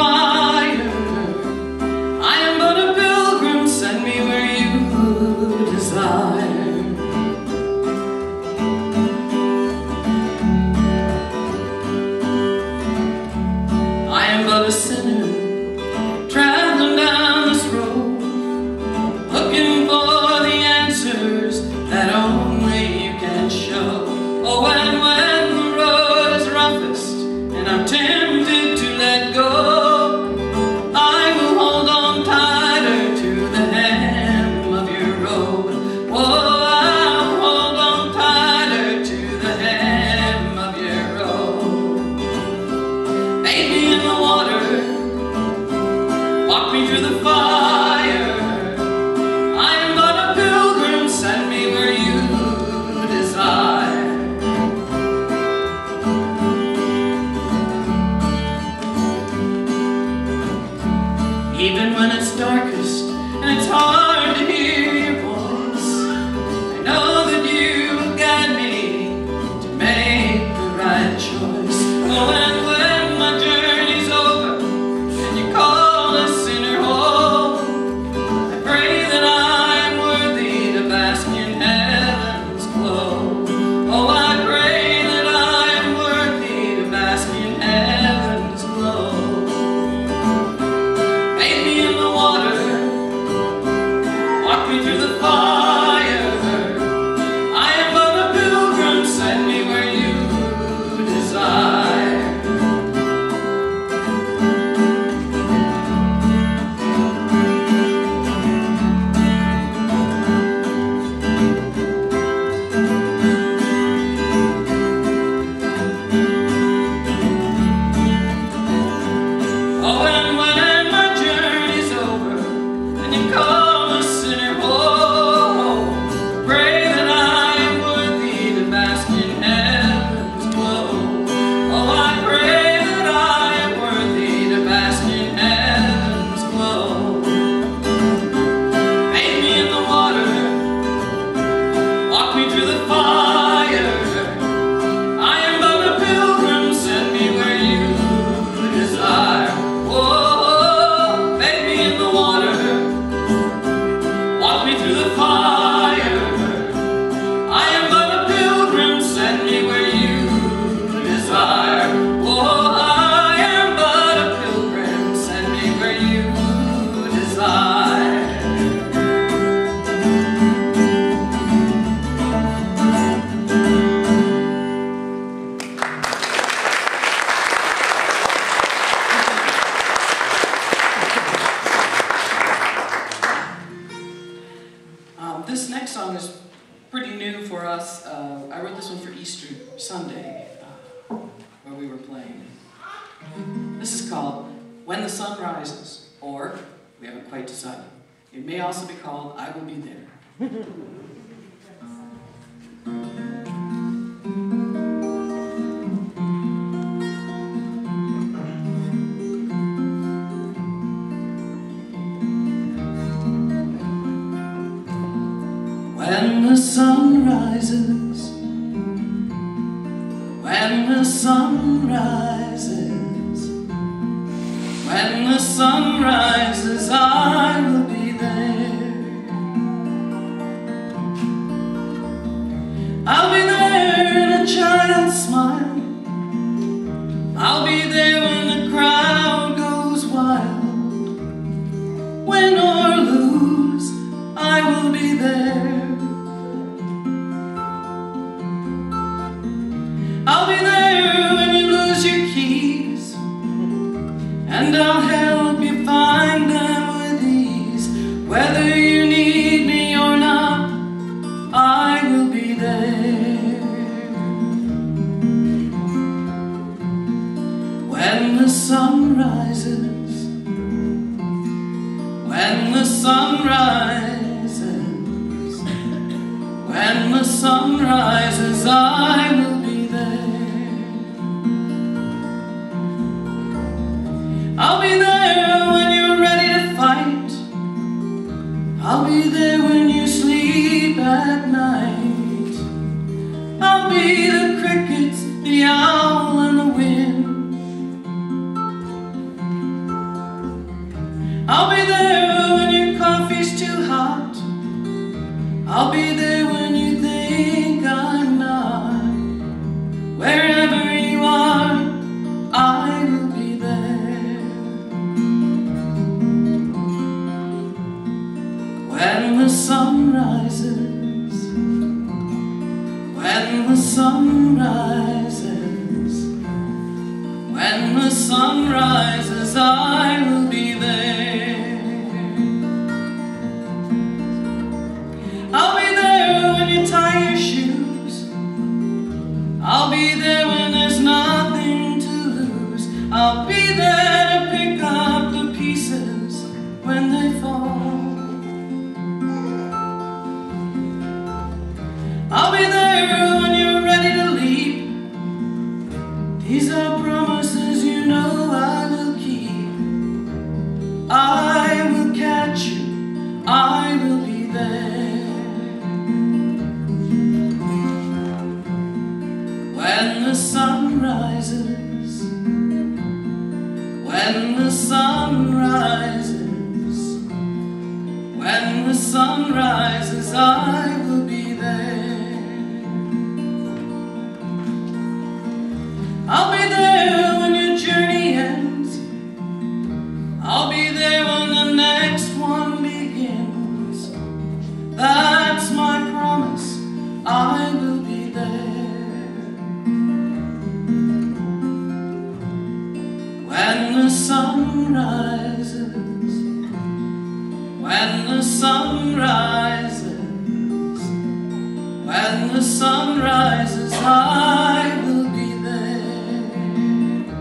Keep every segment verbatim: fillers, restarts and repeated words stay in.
fire. I am but a pilgrim, send me where you desire. I am but a sinner, traveling down this road, looking for the answers that only you can show. Oh, and when the road is roughest and I'm tempted to let go, I will hold on tighter to the hem of your robe. Oh, I'll hold on tighter to the hem of your robe. Bathe me in the water, walk me through the fire. I am but a pilgrim, send me where you desire. Even when it's darkest and it's hard to hear your voice, I know that you will guide me to make the right choice. Oh, and when my journey's over and you call a sinner home, I pray that I am worthy to bask in heaven's glow. Oh, I pray that I am worthy to bask in heaven's glow. Bathe me in the water, walk me through the fire. I am but a pilgrim, send me where you desire. Oh, and when my journey's over and you call a sinner home, pray that I am worthy to bask in heaven's glow. Oh, I pray that I am worthy to bask in heaven's glow. Bathe me in the water, walk me through the fire. I am but a pilgrim, send me where you desire. Oh, bathe me in the water, walk me through the fire. I am but a pilgrim, send me where you desire. Oh, I am but a pilgrim, send me where you desire. Um, this next song is pretty new for us. Uh, I wrote this one for Easter Sunday, uh, where we were playing. This is called When the Sun Rises, or, we haven't quite decided, it may also be called I Will Be There. When the sun rises, when the sun rises, when the sun rises, I will be there. I'll be there in a child's smile. I'll be there when the crowd goes wild. Win or lose, I will be there. I'll be there when you lose your keys, and I'll help you find them with ease. Whether you need me or not, I will be there. When the sun rises, when the sun rises, when the sun rises, I will be there. I'll be there when you're ready to fight. I'll be there when you sleep at night. I'll be the crickets, the owl, and the wind. I'll be there when your coffee's too hot. I'll be there when you think I'm not. Wherever you are, I will be there. When the sun rises, when the sun rises, when the sun rises, I will be there. I'll be there when you tie your shoes. I'll be there when there's nothing to lose. I'll be there to pick up the pieces when they fall. I'll be there when you're ready to leap. These are promises you know I will keep. I will catch you, I will be there. When the sun rises, when the sun rises, when the sun rises, I will be there. I'll be there when your journey ends. I'll be there when the next one begins. That's my promise, I will be there. When the sun rises, when the sun rises, when the sun rises, I will be there.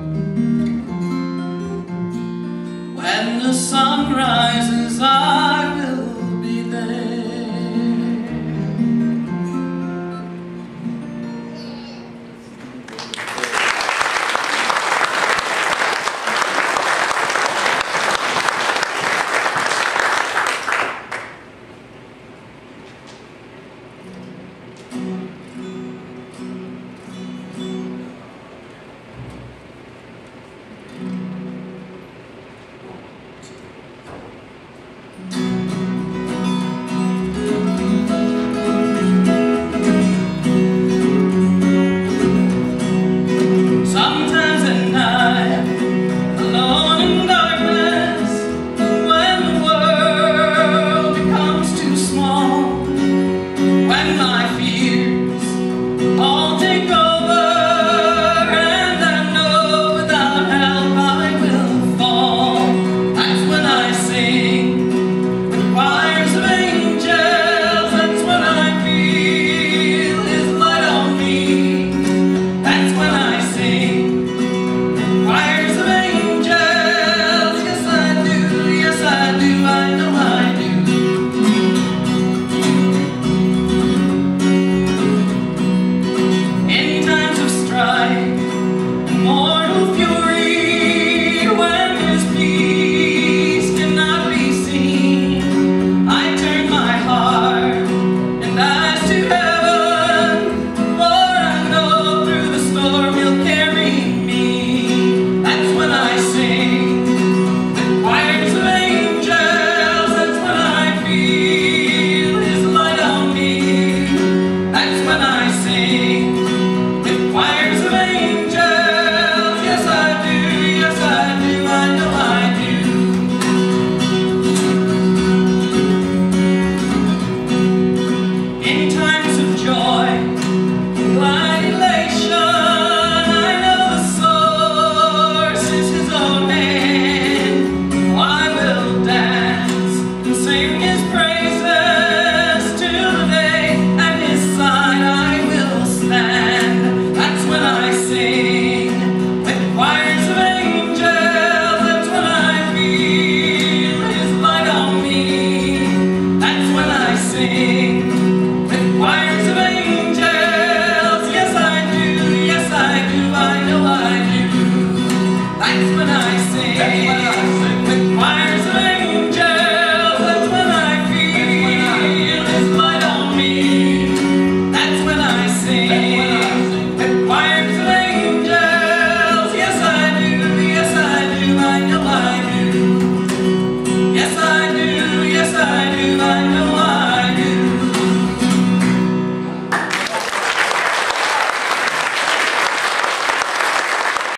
When the sun rises, I will